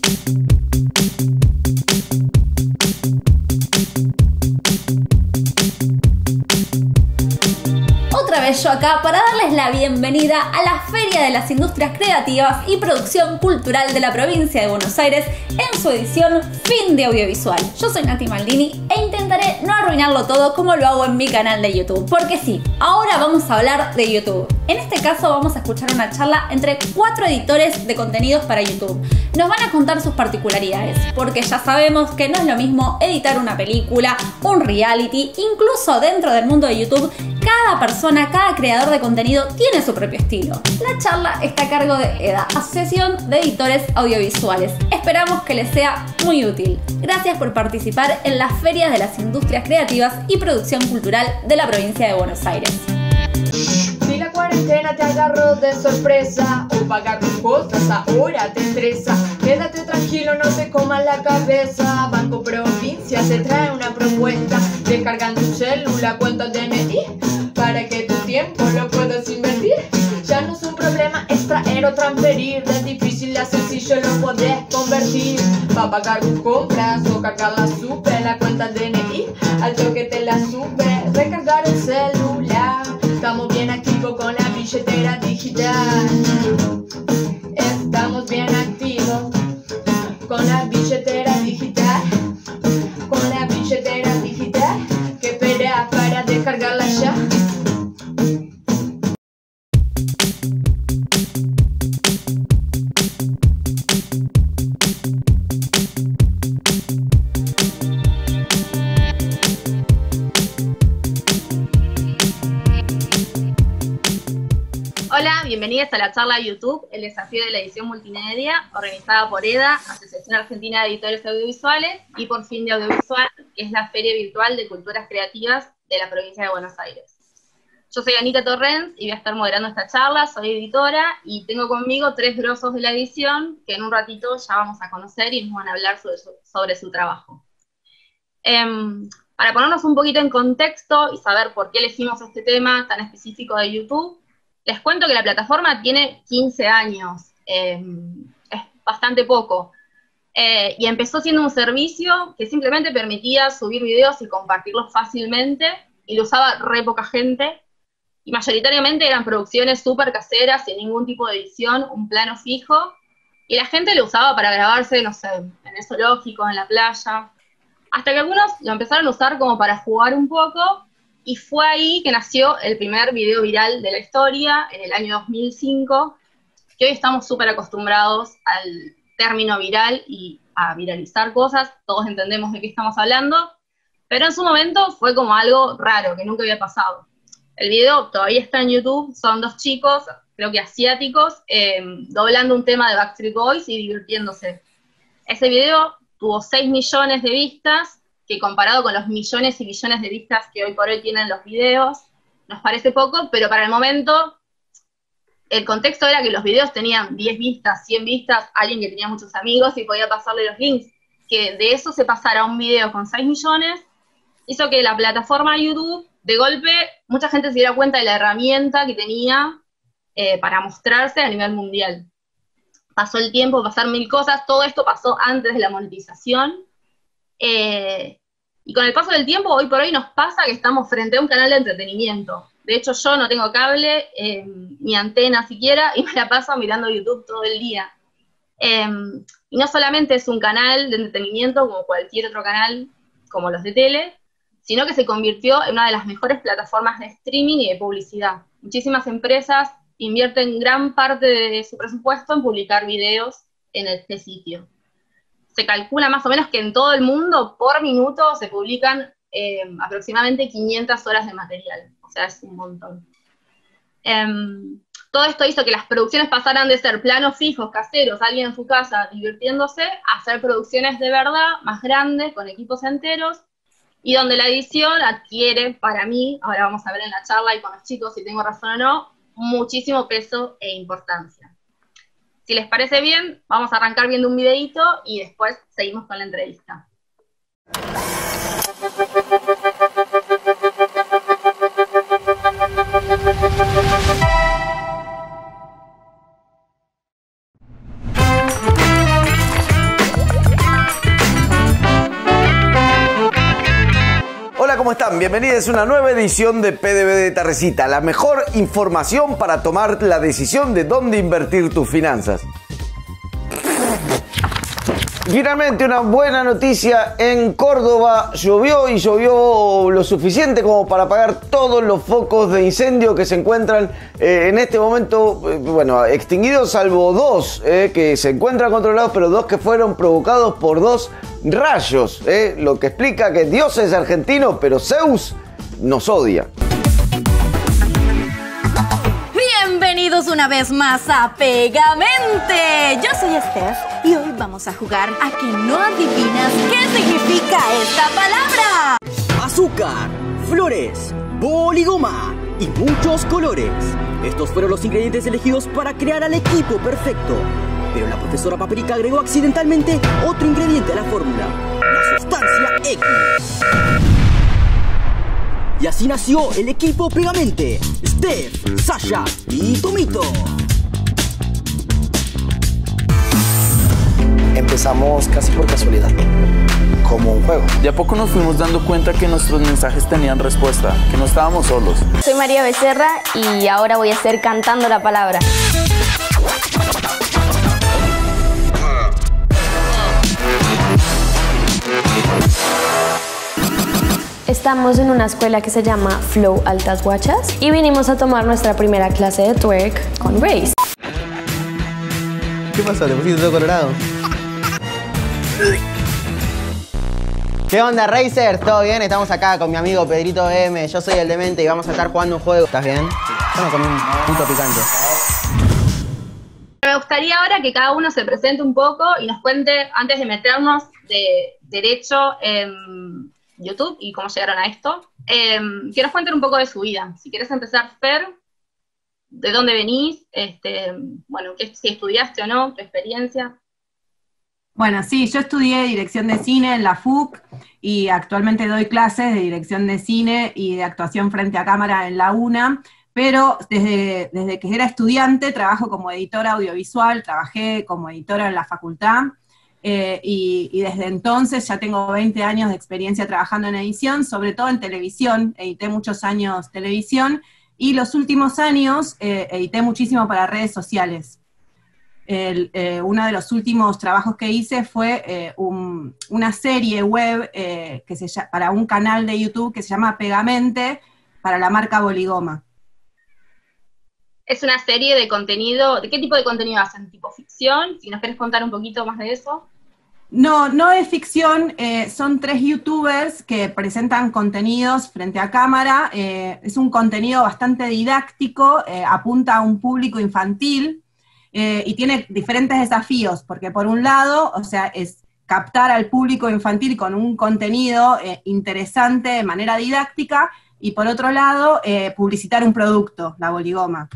Otra vez yo acá para darles la bienvenida a la Feria de las Industrias Creativas y Producción Cultural de la provincia de Buenos Aires en su edición Fin de Audiovisual. Yo soy Nati Maldini e intentaré no arruinarlo todo como lo hago en mi canal de YouTube. Porque sí, ahora vamos a hablar de YouTube. En este caso vamos a escuchar una charla entre 4 editores de contenidos para YouTube. Nos van a contar sus particularidades, porque ya sabemos que no es lo mismo editar una película, un reality, incluso dentro del mundo de YouTube, cada persona, cada creador de contenido tiene su propio estilo. La charla está a cargo de EDA, Asociación de Editores Audiovisuales. Esperamos que les sea muy útil. Gracias por participar en las ferias de las industrias creativas y producción cultural de la provincia de Buenos Aires. Si la cuarentena te agarró de sorpresa o pagar tus cosas ahora te estresa, quédate tranquilo, no te comas la cabeza. Banco Provincia te trae una propuesta. Descarga en tu celular cuenta DNI para que tu tiempo lo puedas invertir. Ya no es un problema extraer o transferir, de difícil a sencillo lo podés convertir. Pa' pagar tus compras o cargar la sube, la cuenta DNI al toque te la sube. Recargar el celular, estamos bien activos con la billetera digital. Estamos bien activos con la billetera digital. Con la billetera digital, que espera para descargarla ya. Hola, bienvenidos a la charla de YouTube, el desafío de la edición multimedia, organizada por EDA, Asociación Argentina de Editores Audiovisuales, y por Fin de Audiovisual, que es la feria virtual de culturas creativas de la provincia de Buenos Aires. Yo soy Anita Torrens y voy a estar moderando esta charla, soy editora, y tengo conmigo 3 grosos de la edición, que en un ratito ya vamos a conocer y nos van a hablar sobre su trabajo. Para ponernos un poquito en contexto y saber por qué elegimos este tema tan específico de YouTube, les cuento que la plataforma tiene 15 años, es bastante poco, y empezó siendo un servicio que simplemente permitía subir videos y compartirlos fácilmente, y lo usaba re poca gente, y mayoritariamente eran producciones súper caseras, sin ningún tipo de edición, un plano fijo, y la gente lo usaba para grabarse, no sé, en el zoológico, en la playa, hasta que algunos lo empezaron a usar como para jugar un poco. Y fue ahí que nació el primer video viral de la historia, en el año 2005, que hoy estamos súper acostumbrados al término viral y a viralizar cosas, todos entendemos de qué estamos hablando, pero en su momento fue como algo raro, que nunca había pasado. El video todavía está en YouTube, son 2 chicos, creo que asiáticos, doblando un tema de Backstreet Boys y divirtiéndose. Ese video tuvo 6 millones de vistas, que comparado con los millones y billones de vistas que hoy por hoy tienen los videos, nos parece poco, pero para el momento, el contexto era que los videos tenían 10 vistas, 100 vistas, alguien que tenía muchos amigos y podía pasarle los links. Que de eso se pasara a un video con 6 millones, hizo que la plataforma YouTube, de golpe, mucha gente se diera cuenta de la herramienta que tenía para mostrarse a nivel mundial. Pasó el tiempo, pasaron 1000 cosas, todo esto pasó antes de la monetización, y con el paso del tiempo, hoy por hoy nos pasa que estamos frente a un canal de entretenimiento. De hecho, yo no tengo cable, ni antena siquiera, y me la paso mirando YouTube todo el día. Y no solamente es un canal de entretenimiento como cualquier otro canal, como los de tele, sino que se convirtió en una de las mejores plataformas de streaming y de publicidad. Muchísimas empresas invierten gran parte de su presupuesto en publicar videos en este sitio. Se calcula más o menos que en todo el mundo, por minuto, se publican aproximadamente 500 horas de material. O sea, es un montón. Todo esto hizo que las producciones pasaran de ser planos fijos, caseros, alguien en su casa divirtiéndose, a ser producciones de verdad, más grandes, con equipos enteros, y donde la edición adquiere, para mí, ahora vamos a ver en la charla y con los chicos si tengo razón o no, muchísimo peso e importancia. Si les parece bien, vamos a arrancar viendo un videíto y después seguimos con la entrevista. ¿cómo están? Bienvenidos a una nueva edición de PDB de Tardecita, la mejor información para tomar la decisión de dónde invertir tus finanzas. Finalmente una buena noticia en Córdoba. Llovió y llovió lo suficiente como para apagar todos los focos de incendio que se encuentran en este momento, bueno, extinguidos, salvo dos que se encuentran controlados, pero dos que fueron provocados por dos rayos, lo que explica que Dios es argentino, pero Zeus nos odia. Bienvenidos una vez más a Pegamente. Yo soy Steph y hoy vamos a jugar a que no adivinas qué significa esta palabra. Azúcar, flores, boligoma y muchos colores. Estos fueron los ingredientes elegidos para crear al equipo perfecto. Pero la profesora Paperica agregó accidentalmente otro ingrediente a la fórmula, la sustancia X. Y así nació el equipo Pegamente: Steph, Sasha y Tomito. Empezamos casi por casualidad, como un juego. De a poco nos fuimos dando cuenta que nuestros mensajes tenían respuesta, que no estábamos solos. Soy María Becerra y ahora voy a estar cantando la palabra. Estamos en una escuela que se llama Flow Altas Guachas y vinimos a tomar nuestra primera clase de twerk con Grace. ¿Qué pasó? ¿Te pusiste todo colorado? ¿Qué onda, Racers? ¿Todo bien? Estamos acá con mi amigo Pedrito M. Yo soy el demente y vamos a estar jugando un juego. ¿Estás bien? Yo me comí un puto picante. Me gustaría ahora que cada uno se presente un poco y nos cuente, antes de meternos de derecho en YouTube y cómo llegaron a esto, que nos cuenten un poco de su vida. Si quieres empezar, Fer, ¿de dónde venís? Bueno, si estudiaste o no, tu experiencia. Bueno, sí, yo estudié dirección de cine en la FUC y actualmente doy clases de dirección de cine y de actuación frente a cámara en la UNA, pero desde que era estudiante trabajo como editora audiovisual, trabajé como editora en la facultad, y desde entonces ya tengo 20 años de experiencia trabajando en edición, sobre todo en televisión. Edité muchos años televisión y los últimos años edité muchísimo para redes sociales. Uno de los últimos trabajos que hice fue una serie web para un canal de YouTube que se llama Pegamente, para la marca Boligoma. Es una serie de contenido. ¿De qué tipo de contenido hacen? ¿Tipo ficción? Si nos querés contar un poquito más de eso. No es ficción, son 3 youtubers que presentan contenidos frente a cámara. Es un contenido bastante didáctico, apunta a un público infantil, y tiene diferentes desafíos, porque por un lado, o sea, es captar al público infantil con un contenido interesante de manera didáctica, y por otro lado, publicitar un producto, la Boligoma.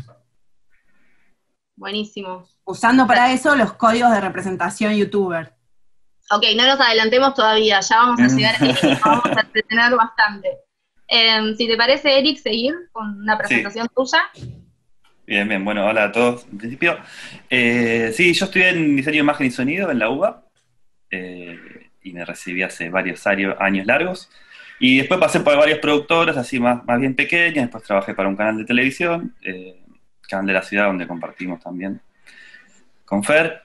Buenísimo. Usando para eso los códigos de representación youtuber. Ok, no nos adelantemos todavía, ya vamos a llegar ahí, vamos a entretener bastante. Si te parece, Eric, seguir con una presentación tuya. Bien, bueno, hola a todos, en principio. Sí, yo estudié en diseño de imagen y sonido en la UBA, y me recibí hace varios años largos, y después pasé por varias productoras, así más bien pequeñas. Después trabajé para un canal de televisión, canal de la ciudad, donde compartimos también con Fer,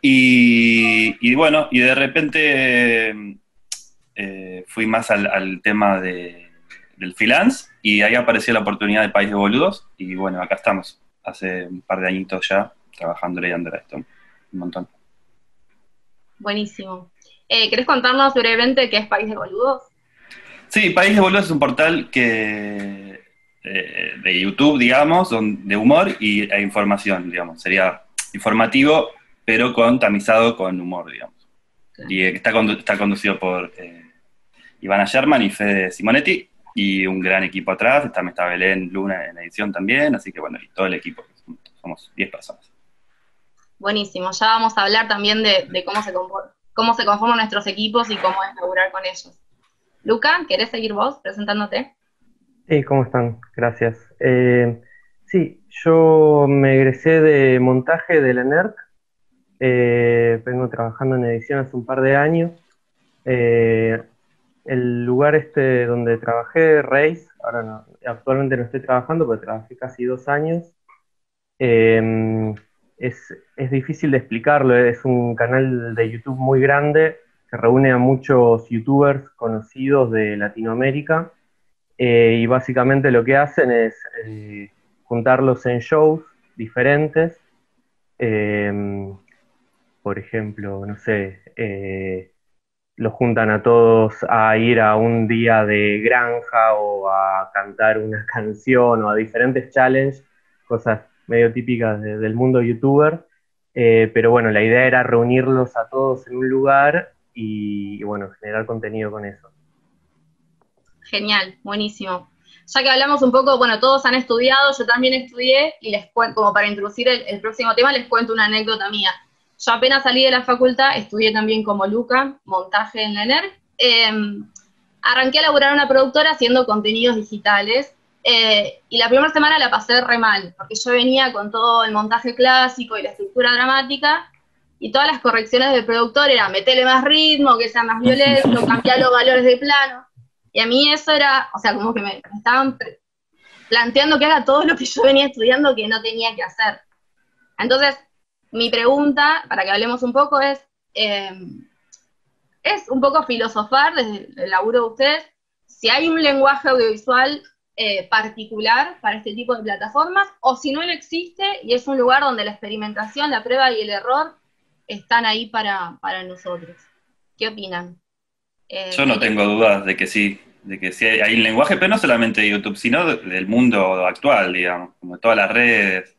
y bueno, y de repente fui más al tema del freelance, y ahí apareció la oportunidad de País de Boludos, y bueno, acá estamos, hace un par de añitos ya, trabajándole y dándole a esto un montón. Buenísimo. ¿Querés contarnos brevemente qué es País de Boludos? Sí, País de Boludos es un portal de YouTube, digamos, de humor e información, digamos. Sería informativo, pero tamizado con humor, digamos. Claro. Y está conducido por Ivana Sherman y Fede Simonetti, y un gran equipo atrás. Está Belén Luna en edición también, así que bueno, y todo el equipo, somos 10 personas. Buenísimo, ya vamos a hablar también de cómo se conforman nuestros equipos y cómo es laburar con ellos. Luca, ¿querés seguir vos presentándote? Sí, ¿cómo están? Gracias. Sí, yo me egresé de montaje de la ENERC, vengo trabajando en edición hace un par de años. el lugar este donde trabajé, Race, ahora no, actualmente no estoy trabajando, pero trabajé casi 2 años. Es difícil de explicarlo, es un canal de YouTube muy grande que reúne a muchos youtubers conocidos de Latinoamérica, y básicamente lo que hacen es juntarlos en shows diferentes. Por ejemplo, no sé, los juntan a todos a ir a un día de granja o a cantar una canción o a diferentes challenges, cosas medio típicas del mundo youtuber. Pero bueno, la idea era reunirlos a todos en un lugar y bueno, generar contenido con eso. Genial, buenísimo. Ya que hablamos un poco, bueno, todos han estudiado, yo también estudié, y les cuento, como para introducir el próximo tema, les cuento una anécdota mía. Yo apenas salí de la facultad, estudié también como Luca, montaje en la ENER. Arranqué a laburar en una productora haciendo contenidos digitales, y la primera semana la pasé re mal, porque yo venía con todo el montaje clásico y la estructura dramática, y todas las correcciones del productor eran metele más ritmo, que sea más violento, cambiar los valores de plano. Y a mí eso era, o sea, como que me estaban planteando que haga todo lo que yo venía estudiando que no tenía que hacer. Entonces, mi pregunta, para que hablemos un poco, es un poco filosofar desde el laburo de ustedes, si hay un lenguaje audiovisual particular para este tipo de plataformas, o si no existe y es un lugar donde la experimentación, la prueba y el error están ahí para nosotros. ¿Qué opinan? Yo no tengo dudas de que sí hay un lenguaje, pero no solamente de YouTube, sino del mundo actual, digamos, como todas las redes,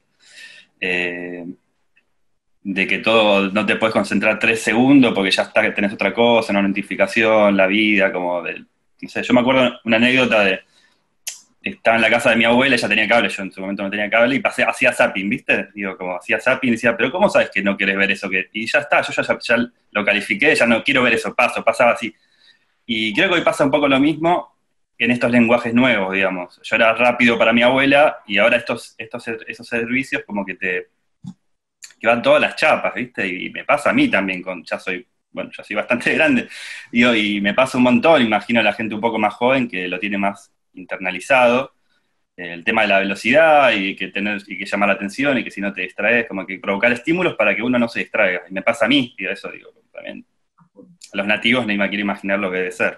de que todo, no te puedes concentrar 3 segundos porque ya está, que tenés otra cosa, una notificación, la vida, como del, no sé, yo me acuerdo una anécdota estaba en la casa de mi abuela, ella tenía cable, yo en su momento no tenía cable, y hacía zapping, ¿viste? Digo, como hacía zapping, y decía, pero ¿cómo sabes que no querés ver eso? Y ya está, yo ya lo califiqué, ya no quiero ver eso, pasaba así. Y creo que hoy pasa un poco lo mismo en estos lenguajes nuevos, digamos. Yo era rápido para mi abuela, y ahora esos servicios como que van todas las chapas, ¿viste? Y me pasa a mí también, ya soy bastante grande, digo, y me pasa un montón, imagino a la gente un poco más joven que lo tiene más internalizado, el tema de la velocidad y que llamar la atención, y que si no te distraes, como que provocar estímulos para que uno no se distraiga. Y me pasa a mí, digo, eso digo, también. A los nativos ni me quiero imaginar lo que debe ser.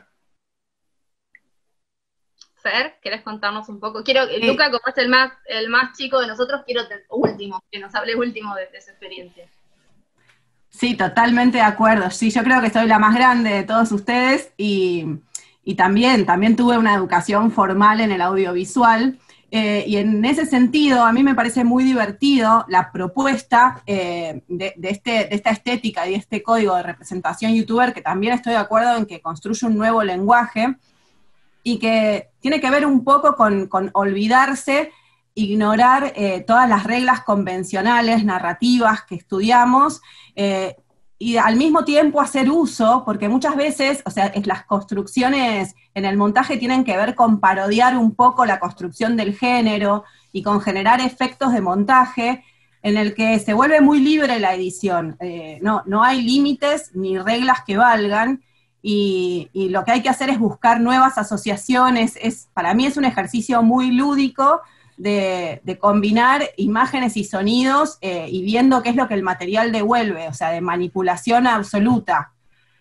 Fer, ¿querés contarnos un poco? Luca, como es el más chico de nosotros, que nos hable último de su experiencia. Sí, totalmente de acuerdo. Sí, yo creo que soy la más grande de todos ustedes, y también tuve una educación formal en el audiovisual, y en ese sentido a mí me parece muy divertido la propuesta de esta estética y de este código de representación youtuber, que también estoy de acuerdo en que construye un nuevo lenguaje, y que tiene que ver un poco con olvidarse, ignorar todas las reglas convencionales, narrativas que estudiamos, y al mismo tiempo hacer uso, porque muchas veces, o sea, las construcciones en el montaje tienen que ver con parodiar un poco la construcción del género y con generar efectos de montaje en el que se vuelve muy libre la edición. No hay límites ni reglas que valgan, y lo que hay que hacer es buscar nuevas asociaciones. Para mí es un ejercicio muy lúdico de combinar imágenes y sonidos, y viendo qué es lo que el material devuelve, o sea, de manipulación absoluta.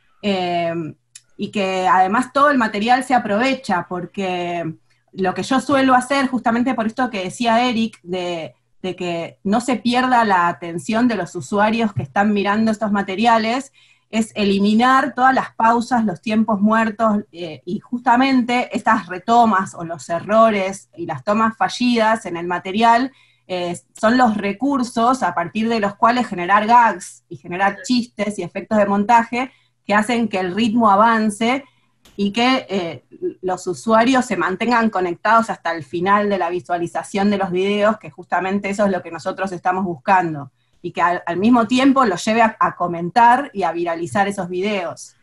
Y que además todo el material se aprovecha, porque lo que yo suelo hacer, justamente por esto que decía Eric, de que no se pierda la atención de los usuarios que están mirando estos materiales, es eliminar todas las pausas, los tiempos muertos, y justamente estas retomas o los errores y las tomas fallidas en el material son los recursos a partir de los cuales generar gags y generar chistes y efectos de montaje que hacen que el ritmo avance y que los usuarios se mantengan conectados hasta el final de la visualización de los videos, que justamente eso es lo que nosotros estamos buscando, y que al mismo tiempo los lleve a comentar y a viralizar esos videos.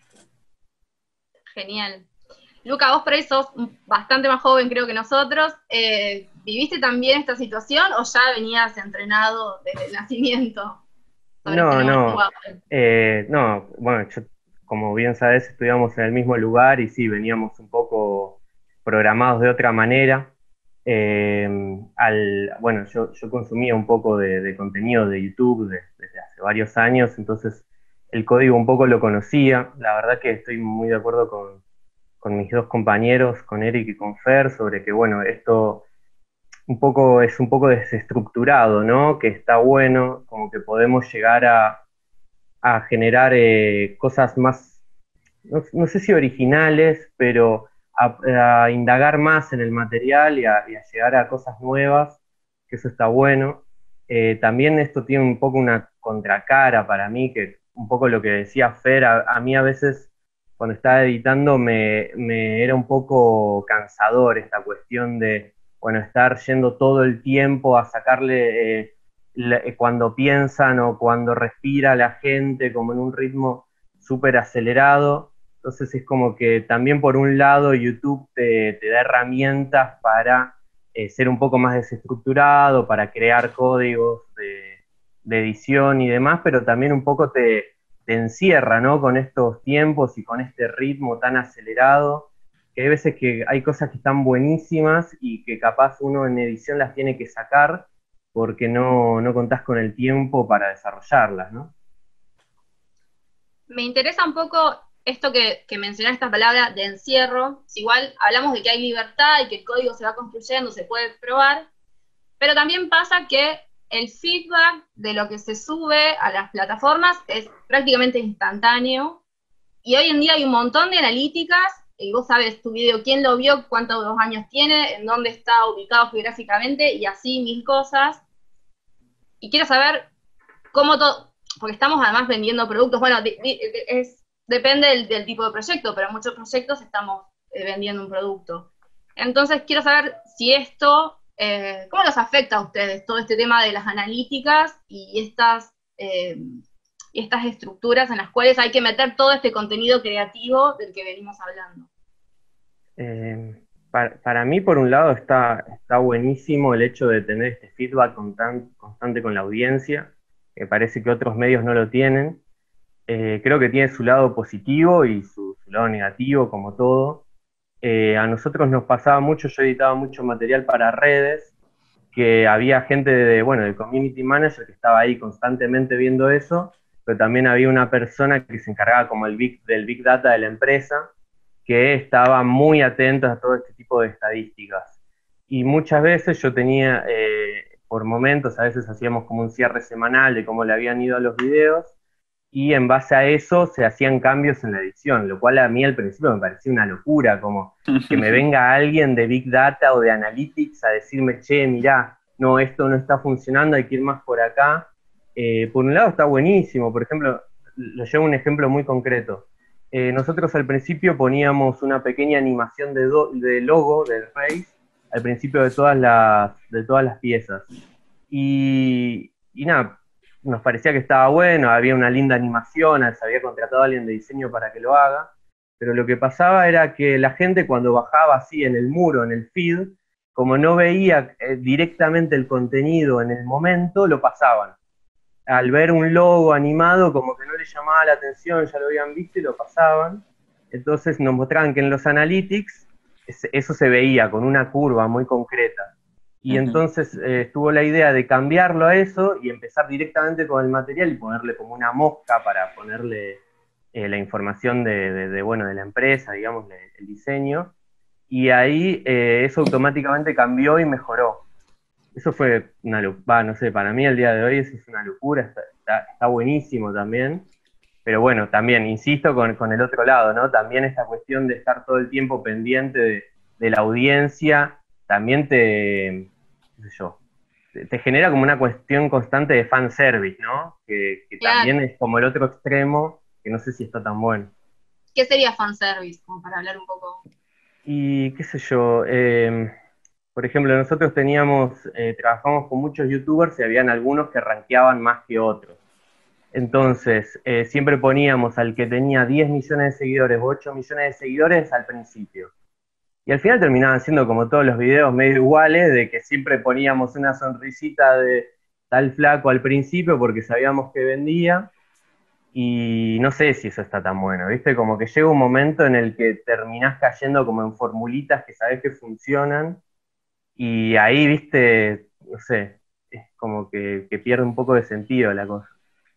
Genial. Luca, vos por ahí sos bastante más joven, creo, que nosotros. ¿Viviste también esta situación o ya venías entrenado desde el nacimiento? No, bueno, yo como bien sabes, estudiamos en el mismo lugar y sí, veníamos un poco programados de otra manera. Bueno, yo consumía un poco de contenido de YouTube desde hace varios años, entonces el código un poco lo conocía. La verdad que estoy muy de acuerdo con mis dos compañeros, con Eric y con Fer, sobre que, bueno, esto es un poco desestructurado, ¿no? Que está bueno, como que podemos llegar a generar cosas más, no sé si originales, pero a indagar más en el material y a llegar a cosas nuevas, que eso está bueno. También esto tiene un poco una contracara para mí, que un poco lo que decía Fer, a mí a veces cuando estaba editando me era un poco cansador esta cuestión de, bueno, estar yendo todo el tiempo a sacarle cuando piensan o cuando respira la gente, como en un ritmo súper acelerado. Entonces es como que también por un lado YouTube te da herramientas para ser un poco más desestructurado, para crear códigos de edición y demás, pero también un poco te encierra, ¿no? Con estos tiempos y con este ritmo tan acelerado, que hay veces que hay cosas que están buenísimas y que capaz uno en edición las tiene que sacar porque no contás con el tiempo para desarrollarlas, ¿no? Me interesa un poco esto que mencionaste, esta palabra de encierro. Igual hablamos de que hay libertad y que el código se va construyendo, se puede probar, pero también pasa que el feedback de lo que se sube a las plataformas es prácticamente instantáneo, y hoy en día hay un montón de analíticas, y vos sabes tu video, quién lo vio, cuántos años tiene, en dónde está ubicado geográficamente, y así mil cosas. Y quiero saber cómo todo, porque estamos además vendiendo productos, bueno, depende del tipo de proyecto, pero en muchos proyectos estamos vendiendo un producto. Entonces quiero saber si esto, ¿cómo los afecta a ustedes todo este tema de las analíticas y estas estructuras en las cuales hay que meter todo este contenido creativo del que venimos hablando? Para mí, por un lado, está buenísimo el hecho de tener este feedback constante con la audiencia, que parece que otros medios no lo tienen. Creo que tiene su lado positivo y su lado negativo, como todo. A nosotros nos pasaba mucho, yo editaba mucho material para redes, que había gente del community manager que estaba ahí constantemente viendo eso, pero también había una persona que se encargaba como del big data de la empresa, que estaba muy atenta a todo este tipo de estadísticas. Y muchas veces yo tenía, por momentos, a veces hacíamos como un cierre semanal de cómo le habían ido a los videos, y en base a eso se hacían cambios en la edición, lo cual a mí al principio me parecía una locura, como que me venga alguien de Big Data o de Analytics a decirme, che, mirá, no, esto no está funcionando, hay que ir más por acá. Por un lado está buenísimo, por ejemplo, lo llevo un ejemplo muy concreto. Nosotros al principio poníamos una pequeña animación de logo del Race al principio de todas las piezas. Y nada, nos parecía que estaba bueno, había una linda animación, se había contratado a alguien de diseño para que lo haga, pero lo que pasaba era que la gente cuando bajaba así en el muro, en el feed, como no veía directamente el contenido en el momento, lo pasaban. Al ver un logo animado, como que no le llamaba la atención, ya lo habían visto y lo pasaban. Entonces nos mostraban que en los analytics eso se veía con una curva muy concreta. Y entonces estuvo la idea de cambiarlo a eso y empezar directamente con el material y ponerle como una mosca para ponerle la información de la empresa, digamos, el diseño. Y ahí eso automáticamente cambió y mejoró. Eso fue una locura, no sé, para mí el día de hoy eso es una locura, está buenísimo también. Pero bueno, también, insisto, con el otro lado, ¿no? También esta cuestión de estar todo el tiempo pendiente de la audiencia, también te genera como una cuestión constante de fanservice, ¿no? Que claro, también es como el otro extremo, que no sé si está tan bueno. ¿Qué sería fanservice? Como para hablar un poco. Y qué sé yo, por ejemplo, nosotros trabajamos con muchos youtubers y habían algunos que rankeaban más que otros. Entonces, siempre poníamos al que tenía 10 millones de seguidores o 8 millones de seguidores al principio. Y al final terminaban siendo como todos los videos medio iguales, de que siempre poníamos una sonrisita de tal flaco al principio porque sabíamos que vendía. y no sé si eso está tan bueno, ¿viste? Como que llega un momento en el que terminás cayendo como en formulitas que sabés que funcionan, y ahí, ¿viste? No sé, es como que pierde un poco de sentido la cosa.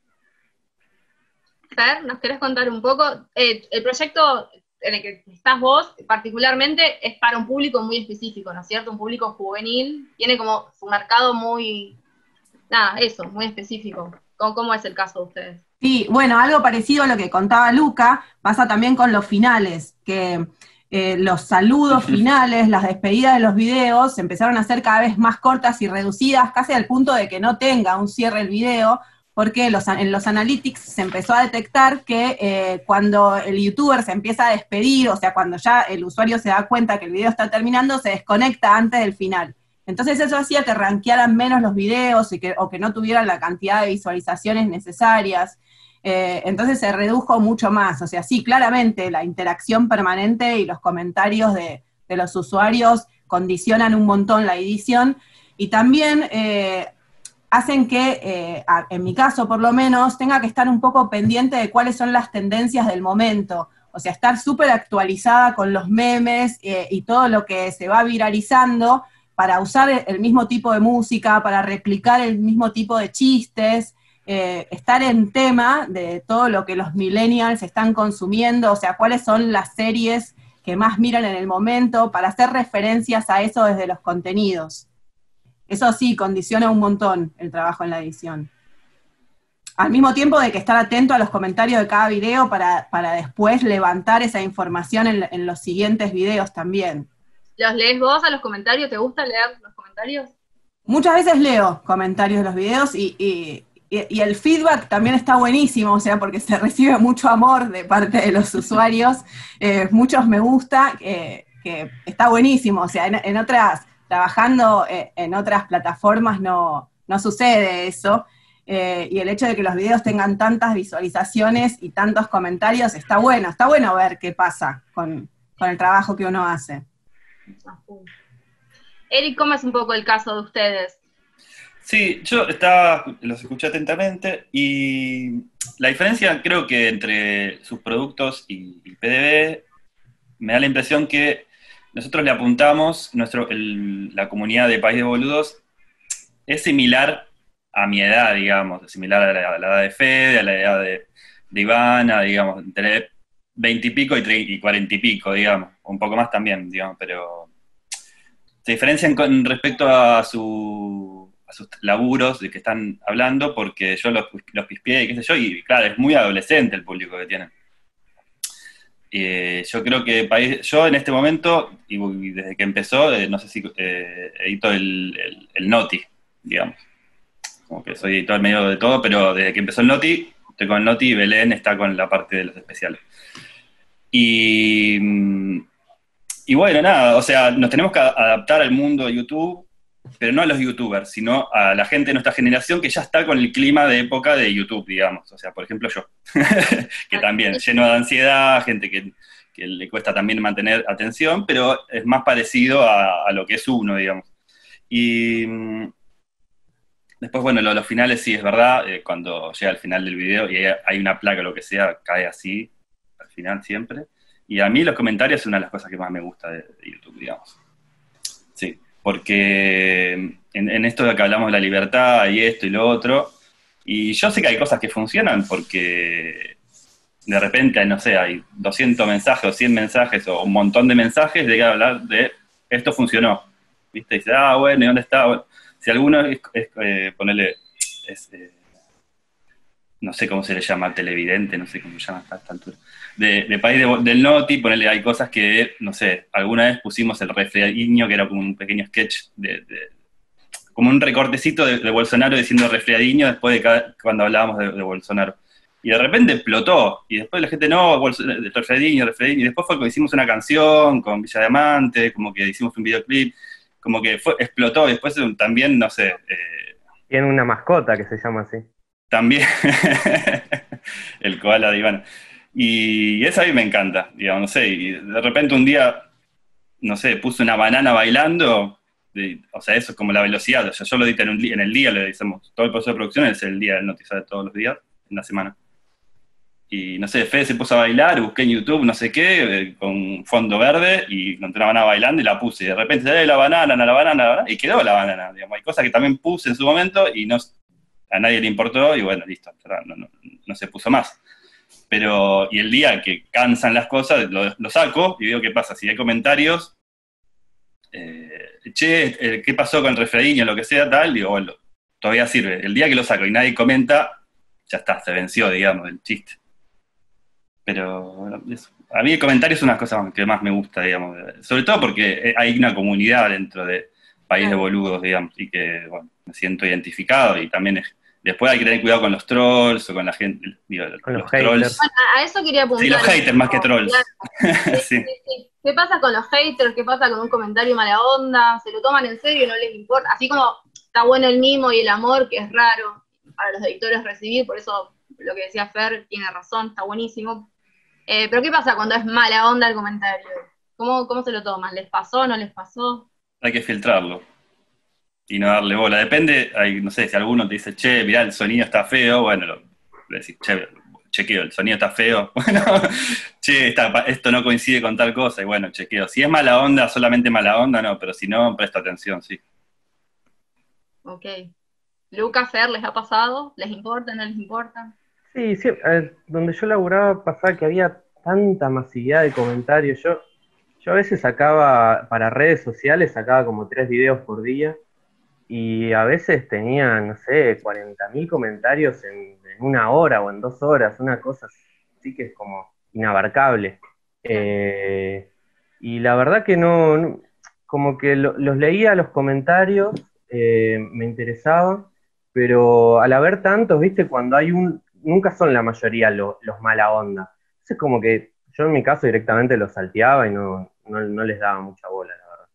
Fer, ¿nos querés contar un poco? El proyecto en el que estás vos, particularmente, es para un público muy específico, ¿no es cierto? Un público juvenil, tiene como su mercado muy, muy específico. ¿Cómo es el caso de ustedes? Sí, bueno, algo parecido a lo que contaba Luca, pasa también con los finales, que los saludos finales, las despedidas de los videos, se empezaron a hacer cada vez más cortas y reducidas, casi al punto de que no tenga un cierre el video, porque en los analytics se empezó a detectar que cuando el youtuber se empieza a despedir, o sea, cuando ya el usuario se da cuenta que el video está terminando, se desconecta antes del final. Entonces eso hacía que rankearan menos los videos o que no tuvieran la cantidad de visualizaciones necesarias. Entonces se redujo mucho más. O sea, sí, claramente la interacción permanente y los comentarios de los usuarios condicionan un montón la edición, y también hacen que, en mi caso por lo menos, tenga que estar un poco pendiente de cuáles son las tendencias del momento. O sea, estar súper actualizada con los memes y todo lo que se va viralizando, para usar el mismo tipo de música, para replicar el mismo tipo de chistes, estar en tema de todo lo que los millennials están consumiendo, o sea, cuáles son las series que más miran en el momento, para hacer referencias a eso desde los contenidos. Eso sí, condiciona un montón el trabajo en la edición. Al mismo tiempo de que estar atento a los comentarios de cada video para después levantar esa información en los siguientes videos también. ¿Los lees vos a los comentarios? ¿Te gusta leer los comentarios? Muchas veces leo comentarios de los videos y el feedback también está buenísimo, o sea, porque se recibe mucho amor de parte de los usuarios, muchos me gusta, que está buenísimo, o sea, trabajando en otras plataformas no sucede eso, y el hecho de que los videos tengan tantas visualizaciones y tantos comentarios está bueno ver qué pasa con el trabajo que uno hace. Eric, ¿cómo es un poco el caso de ustedes? Sí, yo los escuché atentamente, y la diferencia creo que entre sus productos y PDB, me da la impresión que nosotros le apuntamos, la comunidad de País de Boludos es similar a mi edad, digamos, similar a la edad de Fede, a la edad de Ivana, digamos, entre 20 y pico y 40 y pico, digamos, un poco más también, digamos, pero se diferencian con respecto a sus laburos de que están hablando, porque yo los pispié y qué sé yo, y claro, es muy adolescente el público que tienen. Yo creo que yo en este momento, y desde que empezó, no sé si edito el Noti, digamos. Como que soy editor medio de todo, pero desde que empezó el Noti, estoy con el Noti, y Belén está con la parte de los especiales. Y bueno, nada, o sea, nos tenemos que adaptar al mundo de YouTube, pero no a los youtubers, sino a la gente de nuestra generación que ya está con el clima de época de YouTube, digamos. O sea, por ejemplo yo, que también lleno de ansiedad, gente que le cuesta también mantener atención, pero es más parecido a lo que es uno, digamos. Y después, bueno, los finales sí es verdad, cuando llega al final del video y hay una placa o lo que sea, cae así, al final siempre. Y a mí los comentarios es una de las cosas que más me gusta de YouTube, digamos. Sí, porque en esto de que hablamos de la libertad y esto y lo otro, y yo sé que hay cosas que funcionan porque de repente, no sé, hay 200 mensajes o 100 mensajes o un montón de mensajes de que hablar de esto funcionó, ¿viste? Y dice, bueno, ¿y dónde está? Bueno, si alguno ponele, no sé cómo se le llama, televidente, no sé cómo se llama a esta altura, de País del Noti, ponele, hay cosas que, no sé, alguna vez pusimos el resfriadiño, que era como un pequeño sketch, como un recortecito de Bolsonaro diciendo resfriadiño después cuando hablábamos de Bolsonaro. Y de repente explotó, y después la gente, no, resfriadiño, y después fue que hicimos una canción con Villa Diamante, como que hicimos un videoclip, como que explotó, y después también, no sé... Tiene una mascota que se llama así. También, el koala de Iván. Y eso a mí me encanta, digamos, no sé, y de repente un día, no sé, puse una banana bailando, o sea, eso es como la velocidad, o sea, yo lo edito en el día, lo editamos, todo el proceso de producción es el día del noticiario de todos los días, en la semana. y no sé, Fede se puso a bailar, busqué en YouTube no sé qué, con fondo verde, y encontré una banana bailando y la puse, y de repente, la banana, y quedó la banana, digamos. Hay cosas que también puse en su momento y no, a nadie le importó, y bueno, listo, no se puso más. Pero, y el día que cansan las cosas, lo saco y veo qué pasa. Si hay comentarios, ¿qué pasó con el refraín o lo que sea, tal? Digo, bueno, todavía sirve. El día que lo saco y nadie comenta, ya está, se venció, digamos, el chiste. Pero, bueno, a mí el comentario es una cosa que más me gusta, digamos. Sobre todo porque hay una comunidad dentro de País de Boludos, digamos, y que, bueno, me siento identificado y también después hay que tener cuidado con los trolls o con la gente, digo, con los trolls. Bueno, a eso quería apuntar. Sí, los haters más que trolls. Claro. Sí. Sí. ¿Qué pasa con los haters? ¿Qué pasa con un comentario mala onda? ¿Se lo toman en serio y no les importa? Así como está bueno el mimo y el amor, que es raro para los editores recibir, por eso lo que decía Fer tiene razón, está buenísimo. Pero ¿qué pasa cuando es mala onda el comentario? ¿Cómo se lo toman? ¿Les pasó? ¿No les pasó? Hay que filtrarlo y no darle bola. Depende, no sé, si alguno te dice, che, mirá, el sonido está feo, bueno, le decís, chequeo, el sonido está feo, bueno, che, esto no coincide con tal cosa, y bueno, chequeo. Si es mala onda, solamente mala onda, no, pero si no, presta atención, sí. Ok. Lucas, Fer, ¿les ha pasado? ¿Les importa, no les importa? Sí, donde yo laburaba pasaba que había tanta masividad de comentarios. Yo a veces sacaba, para redes sociales, sacaba como 3 videos por día, y a veces tenía, no sé, 40.000 comentarios en 1 hora o en 2 horas, una cosa así que es como inabarcable. Y la verdad que no como que los leía los comentarios, me interesaba, pero al haber tantos, viste, cuando hay nunca son la mayoría los mala onda. Entonces como que yo en mi caso directamente los salteaba y no les daba mucha bola, la verdad.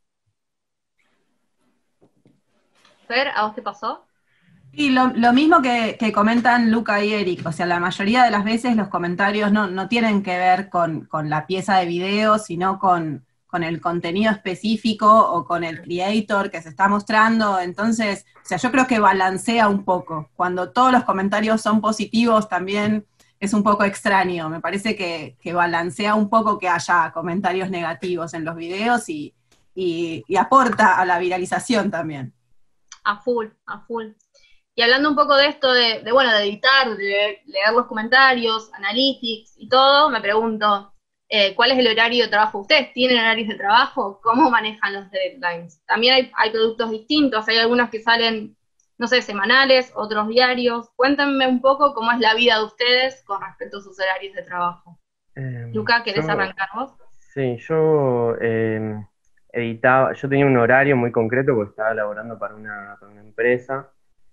Fer, ¿a vos te pasó? Y lo mismo que comentan Luca y Eric, o sea, la mayoría de las veces los comentarios no tienen que ver con la pieza de video, sino con el contenido específico o con el creator que se está mostrando. Entonces, o sea, yo creo que balancea un poco. Cuando todos los comentarios son positivos también es un poco extraño. Me parece que balancea un poco que haya comentarios negativos en los videos y aporta a la viralización también. A full. Y hablando un poco de esto de editar, de leer los comentarios, analytics y todo, me pregunto, ¿cuál es el horario de trabajo? ¿Ustedes tienen horarios de trabajo? ¿Cómo manejan los deadlines? También hay productos distintos, hay algunos que salen, no sé, semanales, otros diarios. Cuéntenme un poco cómo es la vida de ustedes con respecto a sus horarios de trabajo. Luca, ¿querés arrancar vos? Sí, yo editaba, yo tenía un horario muy concreto porque estaba laborando para una empresa.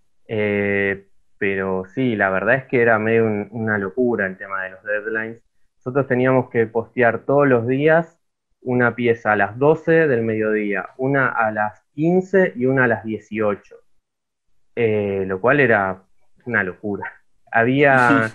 Pero sí, la verdad es que era medio una locura el tema de los deadlines. Nosotros teníamos que postear todos los días una pieza a las 12 del mediodía, una a las 15 y una a las 18, lo cual era una locura. Había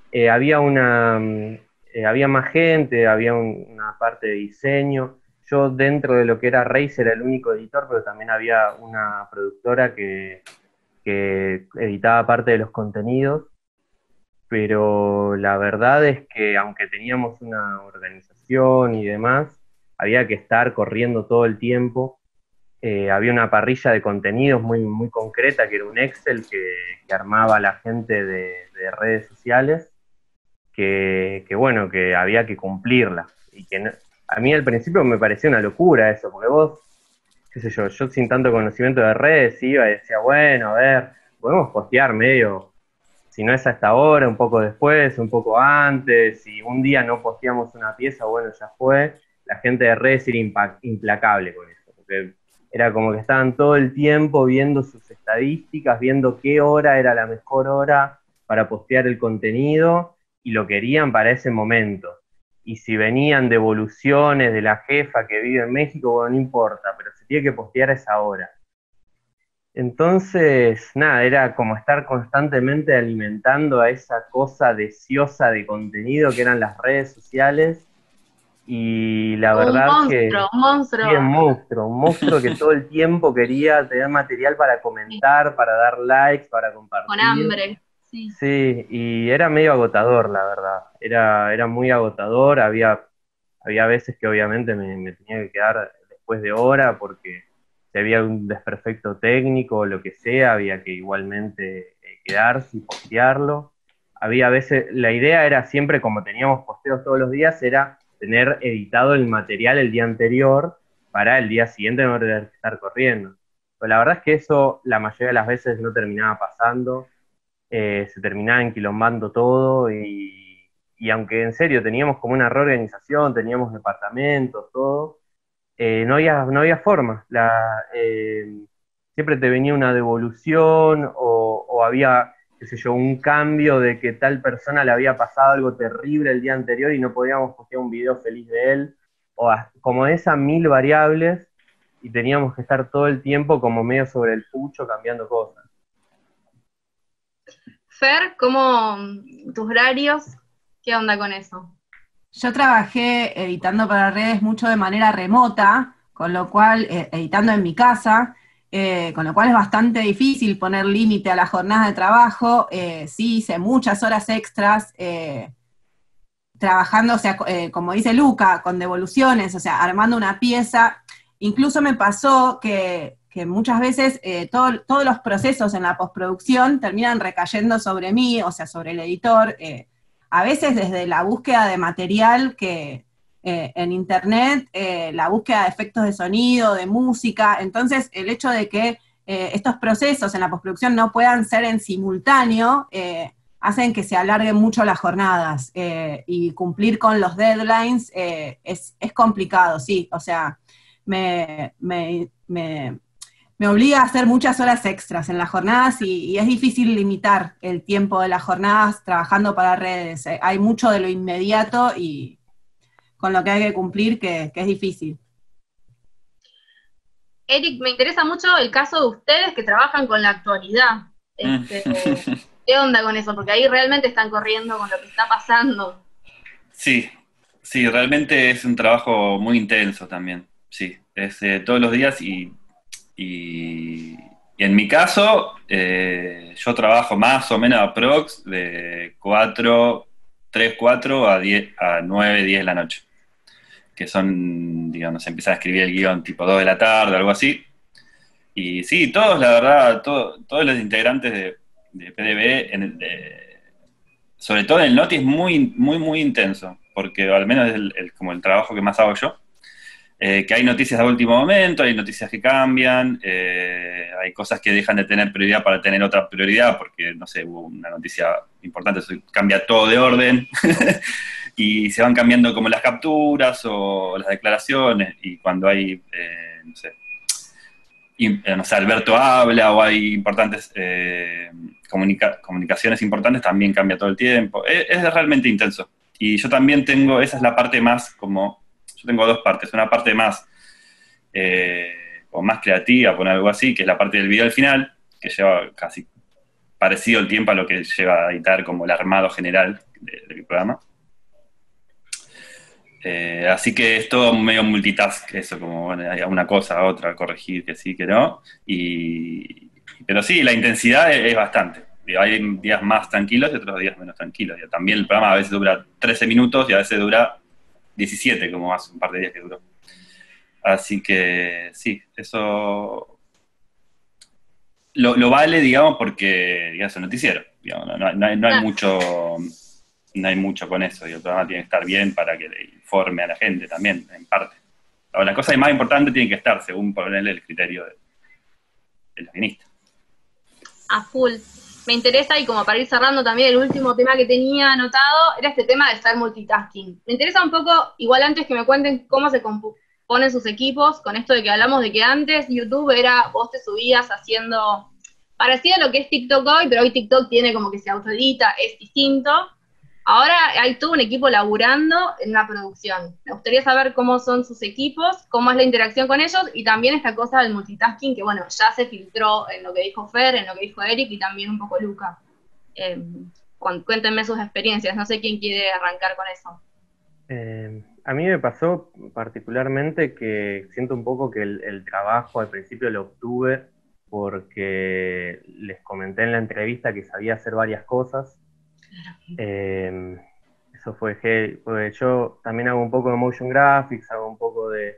más gente, había una parte de diseño. Yo dentro de lo que era Razer era el único editor, pero también había una productora que editaba parte de los contenidos, pero la verdad es que aunque teníamos una organización y demás, había que estar corriendo todo el tiempo. Había una parrilla de contenidos muy, muy concreta, que era un Excel que armaba la gente de redes sociales, que había que cumplirla. Y que a mí al principio me parecía una locura eso, porque vos, qué sé yo sin tanto conocimiento de redes, iba y decía, bueno, a ver, podemos postear medio, si no es a esta hora, un poco después, un poco antes, si un día no posteamos una pieza, bueno, ya fue. La gente de redes era implacable con eso, porque era como que estaban todo el tiempo viendo sus estadísticas, viendo qué hora era la mejor hora para postear el contenido, y lo querían para ese momento. Y si venían devoluciones de la jefa que vive en México, bueno, no importa, pero se tiene que postear a esa hora. Entonces, nada, era como estar constantemente alimentando a esa cosa deseosa de contenido que eran las redes sociales, y la verdad que... Un monstruo. Sí, un monstruo que todo el tiempo quería tener material para comentar, para dar likes, para compartir. Con hambre. Sí, y era medio agotador, la verdad. Era muy agotador, había veces que obviamente me tenía que quedar después de hora porque si había un desperfecto técnico o lo que sea, había que igualmente quedarse y postearlo. Había veces, la idea era siempre, como teníamos posteos todos los días, era tener editado el material el día anterior para el día siguiente no tener que estar corriendo. Pero la verdad es que eso la mayoría de las veces no terminaba pasando, se terminaba enquilombando todo y aunque en serio teníamos como una reorganización, teníamos departamentos, todo, no había forma. Siempre te venía una devolución o había, qué sé yo, un cambio de que tal persona le había pasado algo terrible el día anterior y no podíamos postear un video feliz de él, como esas 1000 variables y teníamos que estar todo el tiempo como medio sobre el pucho cambiando cosas. Fer, ¿cómo tus horarios? ¿Qué onda con eso? Yo trabajé editando para redes mucho de manera remota, con lo cual, editando en mi casa, con lo cual es bastante difícil poner límite a las jornadas de trabajo. Sí, hice muchas horas extras, trabajando, o sea, como dice Luca, con devoluciones, o sea, armando una pieza. Incluso me pasó que muchas veces todos los procesos en la postproducción terminan recayendo sobre mí, o sea, sobre el editor, a veces desde la búsqueda de material que en internet, la búsqueda de efectos de sonido, de música, entonces el hecho de que estos procesos en la postproducción no puedan ser en simultáneo, hacen que se alarguen mucho las jornadas, y cumplir con los deadlines es complicado, sí, o sea, me obliga a hacer muchas horas extras en las jornadas y es difícil limitar el tiempo de las jornadas trabajando para redes. Hay mucho de lo inmediato y con lo que hay que cumplir que es difícil. Eric, me interesa mucho el caso de ustedes que trabajan con la actualidad. ¿Qué onda con eso? Porque ahí realmente están corriendo con lo que está pasando. Sí, realmente es un trabajo muy intenso también. Sí, es todos los días y en mi caso, yo trabajo más o menos aprox de 3, 4 a 9, 10 de la noche. Que son, digamos, empieza a escribir el guión tipo 2 de la tarde, algo así. Y sí, todos, la verdad, todos los integrantes de PDB, sobre todo en el Noti, es muy, muy, muy intenso, porque al menos es como el trabajo que más hago yo. Que hay noticias de último momento, hay noticias que cambian, hay cosas que dejan de tener prioridad para tener otra prioridad, porque, no sé, hubo una noticia importante, cambia todo de orden, y se van cambiando como las capturas o las declaraciones, y cuando hay, no sé, Alberto habla o hay importantes comunicaciones importantes, también cambia todo el tiempo. Es realmente intenso. Y yo también tengo, esa es la parte más como... Yo tengo dos partes, una parte más o más creativa, poner algo así, que es la parte del video al final, que lleva casi parecido el tiempo a lo que lleva a editar como el armado general del programa. Así que es todo medio multitask, eso, como bueno, hay una cosa, otra, corregir, que sí, que no. Pero sí, la intensidad es bastante. Hay días más tranquilos y otros días menos tranquilos. También el programa a veces dura 13 minutos y a veces dura 17, como hace un par de días que duró. Así que sí, eso lo vale, digamos, porque ya es un noticiero. Digamos, no hay mucho con eso. Y el programa tiene que estar bien para que le informe a la gente también, en parte. Ahora, la cosa más importante tiene que estar, según ponerle el criterio del guionista. A full. Me interesa, y como para ir cerrando también, el último tema que tenía anotado era este tema de estar multitasking. Me interesa un poco, igual antes que me cuenten cómo se componen sus equipos, con esto de que hablamos de que antes YouTube era, vos te subías haciendo, parecido a lo que es TikTok hoy, pero hoy TikTok tiene como que se autoedita, es distinto. Ahora hay todo un equipo laburando en la producción. Me gustaría saber cómo son sus equipos, cómo es la interacción con ellos, y también esta cosa del multitasking que, bueno, ya se filtró en lo que dijo Fer, en lo que dijo Eric y también un poco Luca. Cuéntenme sus experiencias, no sé quién quiere arrancar con eso. A mí me pasó particularmente que siento un poco que el trabajo al principio lo obtuve porque les comenté en la entrevista que sabía hacer varias cosas. Eso fue heavy, porque yo también hago un poco de motion graphics, hago un poco de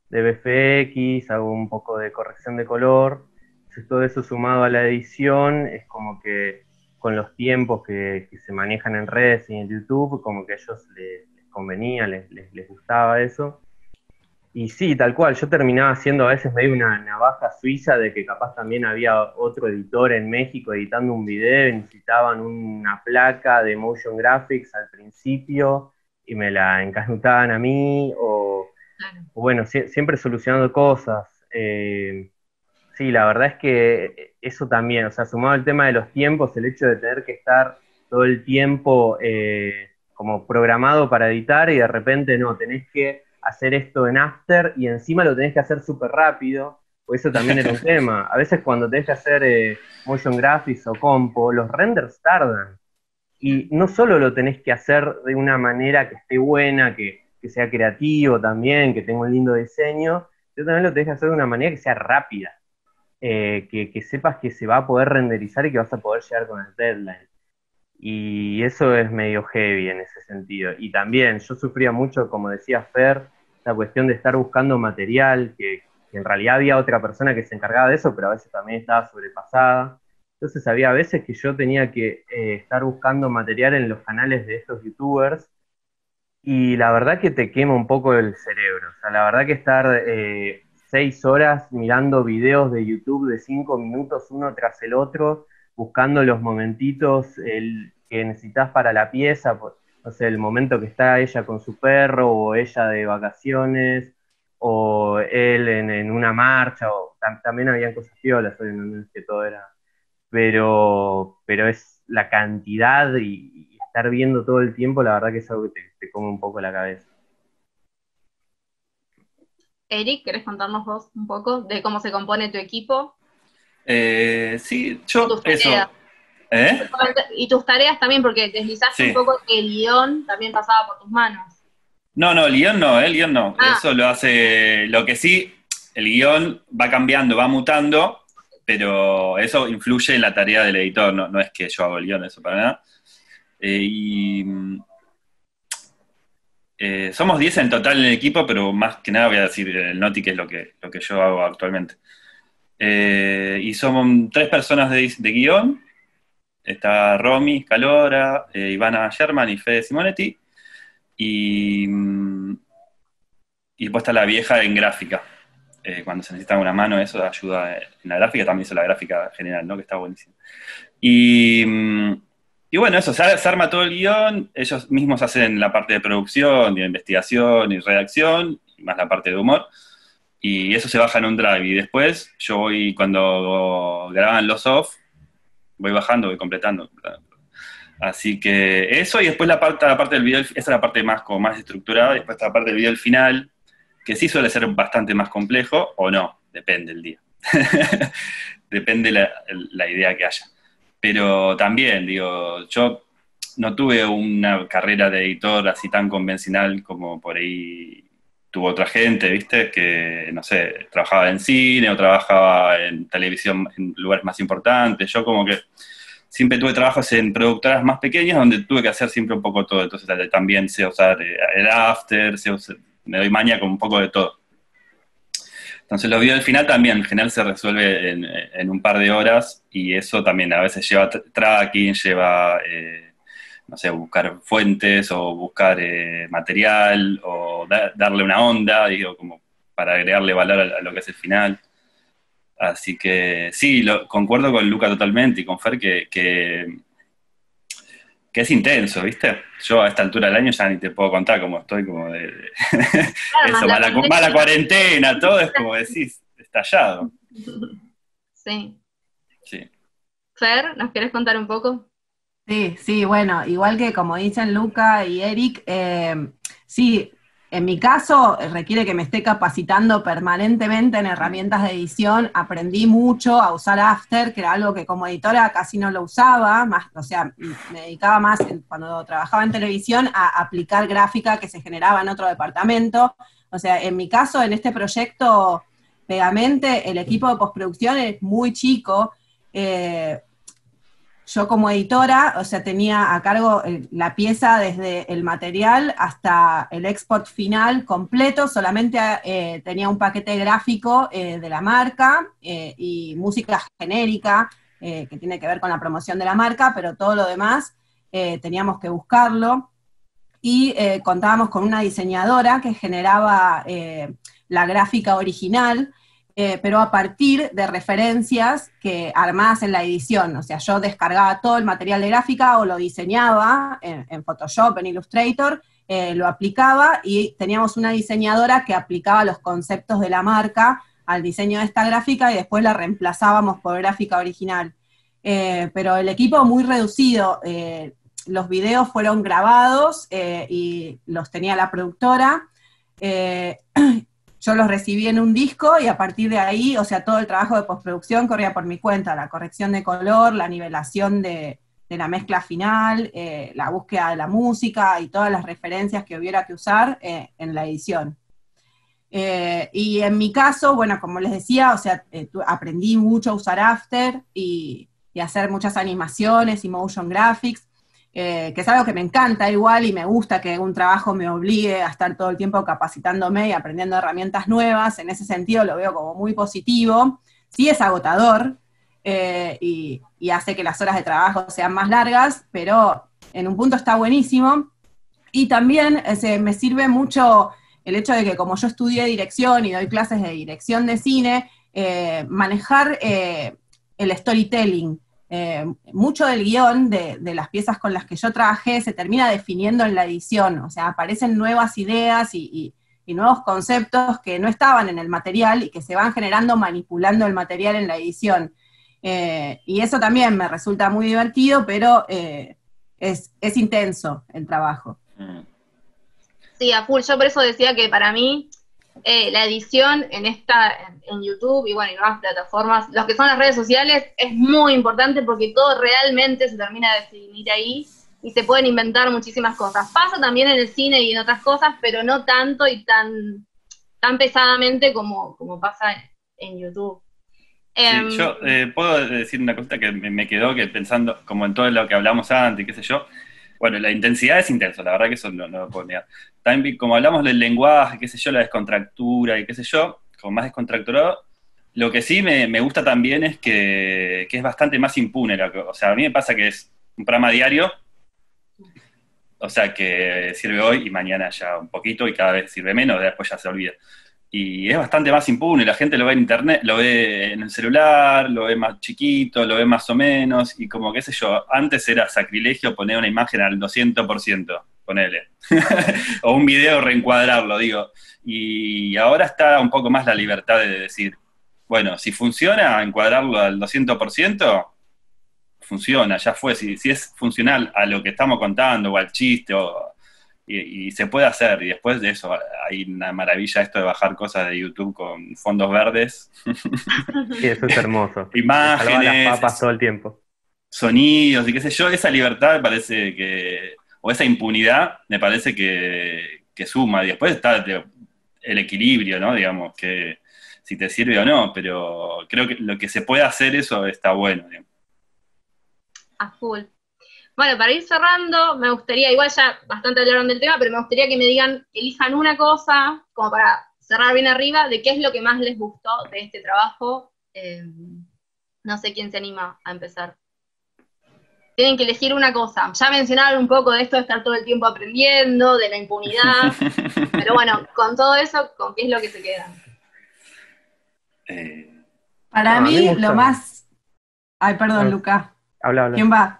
VFX, hago un poco de corrección de color. Entonces, todo eso sumado a la edición es como que con los tiempos que se manejan en redes y en YouTube, como que a ellos les convenía, les gustaba eso. Y sí, tal cual, yo terminaba siendo a veces medio una navaja suiza de que capaz también había otro editor en México editando un video y necesitaban una placa de motion graphics al principio y me la encanutaban a mí, o bueno, siempre solucionando cosas. Sí, la verdad es que eso también, o sea, sumado al tema de los tiempos, el hecho de tener que estar todo el tiempo como programado para editar y de repente no, tenés que hacer esto en After y encima lo tenés que hacer súper rápido, pues eso también era un tema. A veces cuando tenés que hacer motion graphics o compo, los renders tardan. Y no solo lo tenés que hacer de una manera que esté buena, que sea creativo también, que tenga un lindo diseño, sino también lo tenés que hacer de una manera que sea rápida. Que sepas que se va a poder renderizar y que vas a poder llegar con el deadline. Y eso es medio heavy en ese sentido. Y también yo sufría mucho, como decía Fer, la cuestión de estar buscando material, que en realidad había otra persona que se encargaba de eso, pero a veces también estaba sobrepasada. Entonces había veces que yo tenía que estar buscando material en los canales de estos youtubers, y la verdad que te quema un poco el cerebro. O sea, la verdad que estar 6 horas mirando videos de YouTube de 5 minutos uno tras el otro, buscando los momentitos que necesitas para la pieza, no sé, el momento que está ella con su perro, o ella de vacaciones, o él en una marcha, o también habían cosas piolas, no es que todo era, pero es la cantidad y estar viendo todo el tiempo, la verdad que es algo que te come un poco la cabeza. Eric, ¿querés contarnos vos un poco de cómo se compone tu equipo? Sí, yo eso. Y tus tareas también, porque deslizaste un poco que el guión también pasaba por tus manos. No, el guión no. Eso lo hace, lo que sí, el guión va cambiando, va mutando, pero eso influye en la tarea del editor, no es que yo hago el guión, eso para nada. Somos 10 en total en el equipo, pero más que nada voy a decir el Noti, que es lo que yo hago actualmente. Y somos 3 personas de guión. Está Romy Scalora, Ivana Sherman y Fede Simonetti. Y después está la vieja en gráfica. Cuando se necesita una mano, eso ayuda en la gráfica. También hizo la gráfica general, ¿no? Que está buenísimo. Y bueno, eso, se arma todo el guión. Ellos mismos hacen la parte de producción, de investigación y redacción, y más la parte de humor. Y eso se baja en un drive. Y después yo voy, cuando graban los off, voy bajando, voy completando. Así que eso, y después la parte del video, esa es la parte más estructurada, y después está la parte del video al final, que sí suele ser bastante más complejo, o no, depende del día. Depende la idea que haya. Pero también, digo, yo no tuve una carrera de editor así tan convencional como por ahí tuvo otra gente, ¿viste? Que, no sé, trabajaba en cine o trabajaba en televisión en lugares más importantes. Yo como que siempre tuve trabajos en productoras más pequeñas donde tuve que hacer siempre un poco todo. Entonces también sé usar el After, me doy maña con un poco de todo. Entonces los videos al final también, en general se resuelve en un par de horas, y eso también a veces lleva tracking, lleva, no sé, buscar fuentes o buscar material o darle una onda, digo, como para agregarle valor a lo que es el final. Así que sí, concuerdo con Luca totalmente y con Fer que es intenso, ¿viste? Yo a esta altura del año ya ni te puedo contar cómo estoy, como de claro, eso, va la cuarentena, todo es como decís, estallado. Sí. Fer, ¿nos querés contar un poco? Sí, bueno, igual que como dicen Luca y Eric, sí, en mi caso requiere que me esté capacitando permanentemente en herramientas de edición. Aprendí mucho a usar After, que era algo que como editora casi no lo usaba, más, o sea, me dedicaba más, cuando trabajaba en televisión, a aplicar gráfica que se generaba en otro departamento. O sea, en mi caso, en este proyecto, Megamente, el equipo de postproducción es muy chico. Yo como editora, o sea, tenía a cargo la pieza desde el material hasta el export final completo, solamente tenía un paquete gráfico de la marca y música genérica que tiene que ver con la promoción de la marca, pero todo lo demás teníamos que buscarlo. Y contábamos con una diseñadora que generaba la gráfica original, pero a partir de referencias que armadas en la edición. O sea, yo descargaba todo el material de gráfica o lo diseñaba en Photoshop, en Illustrator, lo aplicaba y teníamos una diseñadora que aplicaba los conceptos de la marca al diseño de esta gráfica y después la reemplazábamos por gráfica original. Pero el equipo muy reducido, los videos fueron grabados y los tenía la productora. Yo los recibí en un disco y a partir de ahí, o sea, todo el trabajo de postproducción corría por mi cuenta, la corrección de color, la nivelación de la mezcla final, la búsqueda de la música y todas las referencias que hubiera que usar en la edición. Y en mi caso, bueno, como les decía, o sea, aprendí mucho a usar After y hacer muchas animaciones y motion graphics, que es algo que me encanta igual y me gusta que un trabajo me obligue a estar todo el tiempo capacitándome y aprendiendo herramientas nuevas. En ese sentido lo veo como muy positivo. Sí es agotador y hace que las horas de trabajo sean más largas, pero en un punto está buenísimo. Y también me sirve mucho el hecho de que como yo estudié dirección y doy clases de dirección de cine, manejar el storytelling. Mucho del guión de las piezas con las que yo trabajé se termina definiendo en la edición, o sea, aparecen nuevas ideas y nuevos conceptos que no estaban en el material y que se van generando manipulando el material en la edición. Y eso también me resulta muy divertido, pero es intenso el trabajo. Sí, a full. Yo por eso decía que para mí la edición en YouTube y bueno, y nuevas plataformas, los que son las redes sociales, es muy importante porque todo realmente se termina de definir ahí y se pueden inventar muchísimas cosas. Pasa también en el cine y en otras cosas, pero no tanto y tan pesadamente como pasa en YouTube. Sí, yo puedo decir una cosita que me quedó que pensando como en todo lo que hablamos antes, qué sé yo. Bueno, la intensidad es intensa, la verdad que eso no lo puedo negar. También, como hablamos del lenguaje, qué sé yo, la descontractura y qué sé yo, como más descontracturado, lo que sí me gusta también es que es bastante más impune. O sea, a mí me pasa que es un programa diario, o sea, que sirve hoy y mañana ya un poquito y cada vez sirve menos, después ya se olvida. Y es bastante más impune, la gente lo ve en internet, lo ve en el celular, lo ve más chiquito, lo ve más o menos, y como qué sé yo, antes era sacrilegio poner una imagen al 200%, ponele, o un video reencuadrarlo, digo, y ahora está un poco más la libertad de decir, bueno, si funciona encuadrarlo al 200%, funciona, ya fue, si es funcional a lo que estamos contando, o al chiste, y se puede hacer, y después de eso hay una maravilla esto de bajar cosas de YouTube con fondos verdes. Sí, eso es hermoso. Imágenes, las papas todo el tiempo. Sonidos y qué sé yo, esa libertad me parece o esa impunidad me parece que suma, y después está el equilibrio, ¿no? Digamos, que si te sirve o no, pero creo que lo que se puede hacer eso está bueno, digamos. A full. Bueno, para ir cerrando, me gustaría, igual ya bastante hablaron del tema, pero me gustaría que me digan, elijan una cosa, como para cerrar bien arriba, de qué es lo que más les gustó de este trabajo. No sé quién se anima a empezar. Tienen que elegir una cosa. Ya mencionaron un poco de esto de estar todo el tiempo aprendiendo, de la impunidad, pero bueno, con todo eso, ¿con qué es lo que se quedan? Para mí, lo más... Ay, perdón, Lucas. Habla. ¿Quién va?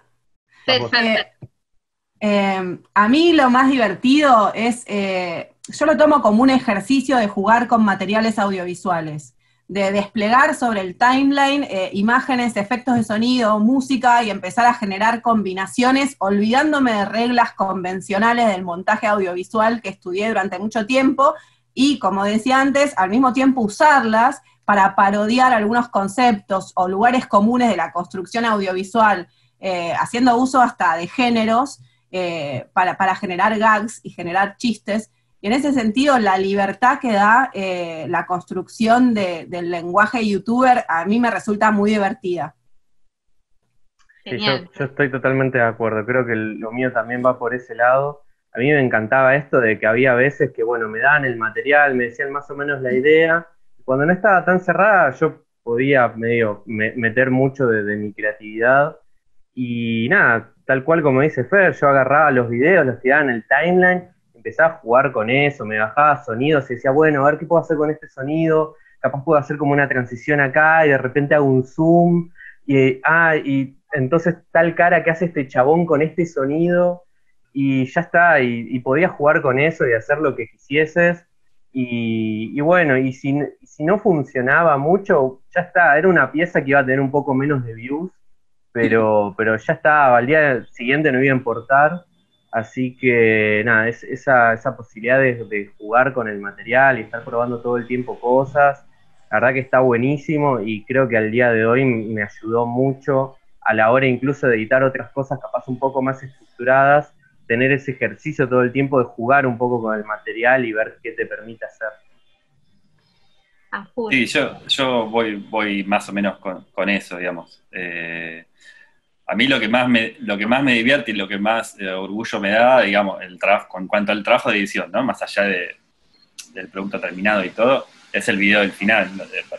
A mí lo más divertido es, yo lo tomo como un ejercicio de jugar con materiales audiovisuales, de desplegar sobre el timeline imágenes, efectos de sonido, música y empezar a generar combinaciones, olvidándome de reglas convencionales del montaje audiovisual que estudié durante mucho tiempo y, como decía antes, al mismo tiempo usarlas para parodiar algunos conceptos o lugares comunes de la construcción audiovisual, haciendo uso hasta de géneros para generar gags y generar chistes, Y en ese sentido, la libertad que da la construcción del lenguaje youtuber a mí me resulta muy divertida. Sí, yo estoy totalmente de acuerdo, creo que lo mío también va por ese lado. A mí me encantaba esto de que había veces que, bueno, me daban el material, me decían más o menos la idea. Cuando no estaba tan cerrada, yo podía meter mucho de mi creatividad. Y nada, tal cual como dice Fer, yo agarraba los videos, los tiraba en el timeline, empezaba a jugar con eso, me bajaba sonidos y decía, bueno, a ver qué puedo hacer con este sonido, capaz puedo hacer como una transición acá y de repente hago un zoom, y entonces tal cara que hace este chabón con este sonido, y ya está, y podías jugar con eso y hacer lo que quisieses, y bueno, y si no funcionaba mucho, ya está, era una pieza que iba a tener un poco menos de views, pero ya estaba, al día siguiente no iba a importar, así que nada, esa posibilidad de jugar con el material y estar probando todo el tiempo cosas, la verdad que está buenísimo y creo que al día de hoy me ayudó mucho a la hora incluso de editar otras cosas capaz un poco más estructuradas, tener ese ejercicio todo el tiempo de jugar un poco con el material y ver qué te permite hacer. Sí, yo voy más o menos con eso, digamos. A mí lo que más me divierte y lo que más orgullo me da, digamos, el trabajo, en cuanto al trabajo de edición, ¿no? Más allá del producto terminado y todo, es el video del final.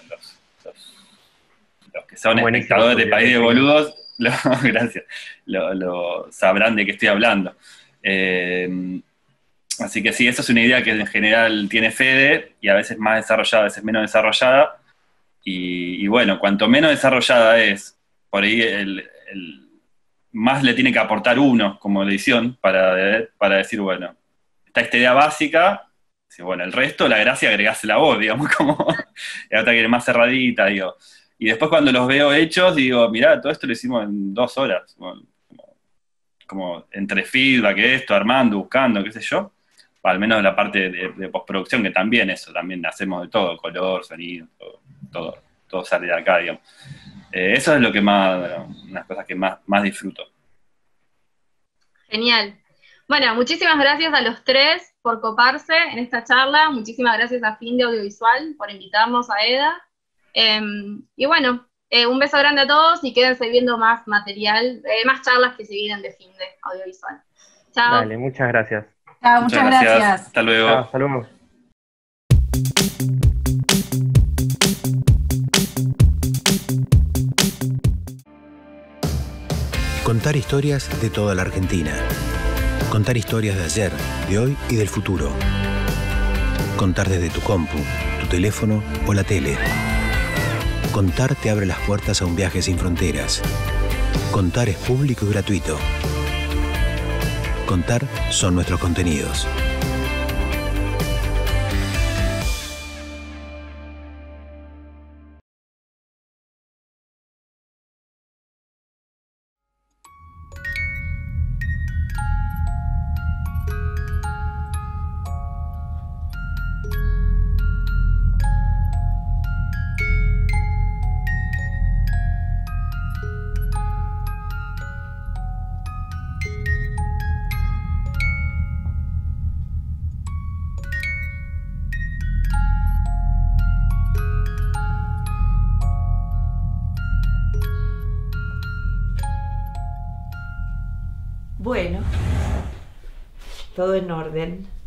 Los que son espectadores de País de Boludos, gracias, lo sabrán de qué estoy hablando. Así que sí, esa es una idea que en general tiene Fede, y a veces más desarrollada, a veces menos desarrollada, y bueno, cuanto menos desarrollada es, por ahí más le tiene que aportar uno como edición para decir, bueno, está esta idea básica, y bueno, el resto, la gracia, agregásela a vos, digamos, como la otra que es más cerradita, digo. Y después cuando los veo hechos, digo, mirá, todo esto lo hicimos en 2 horas, como entre feedback, esto, armando, buscando, qué sé yo, al menos la parte de postproducción, que también hacemos de todo, color, sonido, todo sale de acá, digamos. Eso es lo que unas cosas que más disfruto. Genial. Bueno, muchísimas gracias a los 3 por coparse en esta charla, muchísimas gracias a Finde Audiovisual por invitarnos a EDA, y bueno, un beso grande a todos y quédense viendo más material, más charlas que se vienen de Finde Audiovisual. Chao. Dale, muchas gracias. Chao, muchas gracias. Hasta luego. Chao, hasta luego. Contar historias de toda la Argentina. Contar historias de ayer, de hoy y del futuro. Contar desde tu compu, tu teléfono o la tele. Contar te abre las puertas a un viaje sin fronteras. Contar es público y gratuito. Contar son nuestros contenidos. Bueno, todo en orden.